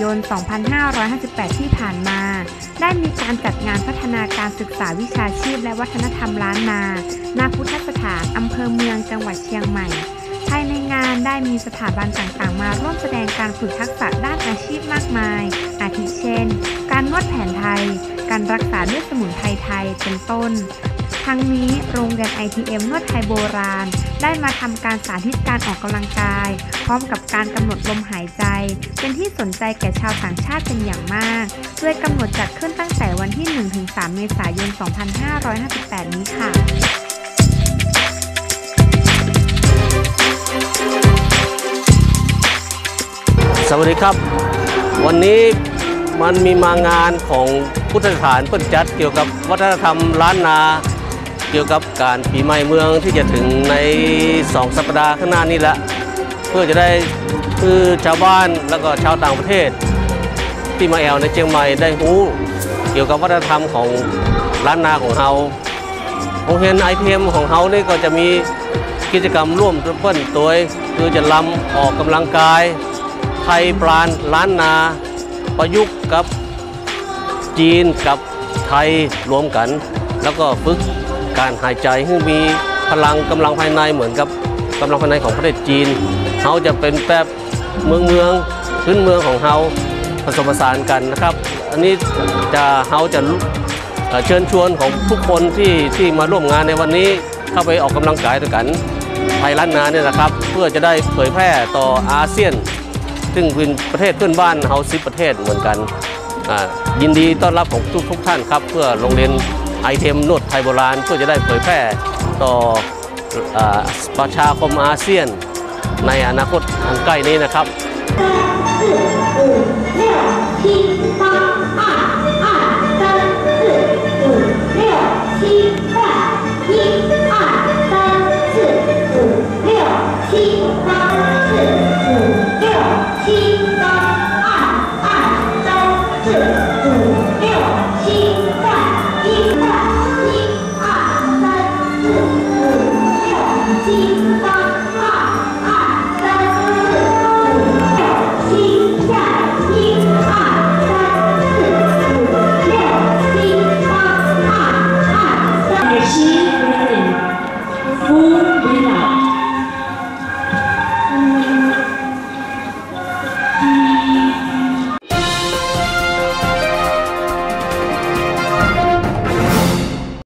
น 2558 ที่ผ่านมา ได้มีการจัดงานพัฒนาการศึกษาวิชาชีพและวัฒนธรรมล้านนาณพุทธสถานอำเภอเมืองจังหวัดเชียงใหม่ภายในงานได้มีสถาบันต่างๆมาร่วมแสดงการฝึกทักษะด้านอาชีพมากมายอาทิเช่นการนวดแผนไทยการรักษาด้วยสมุนไพรไทยเป็นต้นทั้งนี้โรงเรียน ITM นวดไทยโบราณได้มาทำการสาธิตการออกกำลังกายพร้อมกับการกำหนดลมหายใจเป็นที่สนใจแก่ชาวต่างชาติเป็นอย่างมากโดยกำหนดจัดขึ้นตั้งแต่วันที่ 1-3 เมษายน 2558 นี้ค่ะสวัสดีครับวันนี้มันมีมางานของพุทธสถานเปิ้นจัดเกี่ยวกับวัฒนธรรมล้านนาเกี่ยวกับการปีใหม่เมืองที่จะถึงใน2 สัปดาห์ข้างหน้านี้ละเพื่อจะได้คือชาวบ้านแล้วก็ชาวต่างประเทศที่มาแอวในเชียงใหม่ได้รู้เกี่ยวกับวัฒนธรรมของล้านนาของเราโรงเรียน ITM ของเรานี่ก็จะมีกิจกรรมร่วมเปิ้นตัวคือจะลำออกกำลังกายไทยปราณล้านนาประยุกต์กับจีนกับไทยรวมกันแล้วก็ฝึกการหายใจให้มีพลังกำลังภายในเหมือนกับกำลังภายในของประเทศจีนเขาจะเป็นแบบเมืองพื้นเมืองของเขาผสมผสานกันนะครับอันนี้เขาจะเชิญชวนของทุกคนที่มาร่วมงานในวันนี้เข้าไปออกกำลังกายด้วยกันไทยล้านนาเนี่ยนะครับเพื่อจะได้เผยแพร่ต่ออาเซียนซึ่งเป็นประเทศเพื่อนบ้านเฮา10 ประเทศเหมือนกันยินดีต้อนรับของทุกท่านครับเพื่อโรงเรียนITM นวดไทยโบราณเพื่อจะได้เผยแพร่ต่อประชาคมอาเซียนในอนาคตอันใกล้นี้นะครับ5 4 3 2 1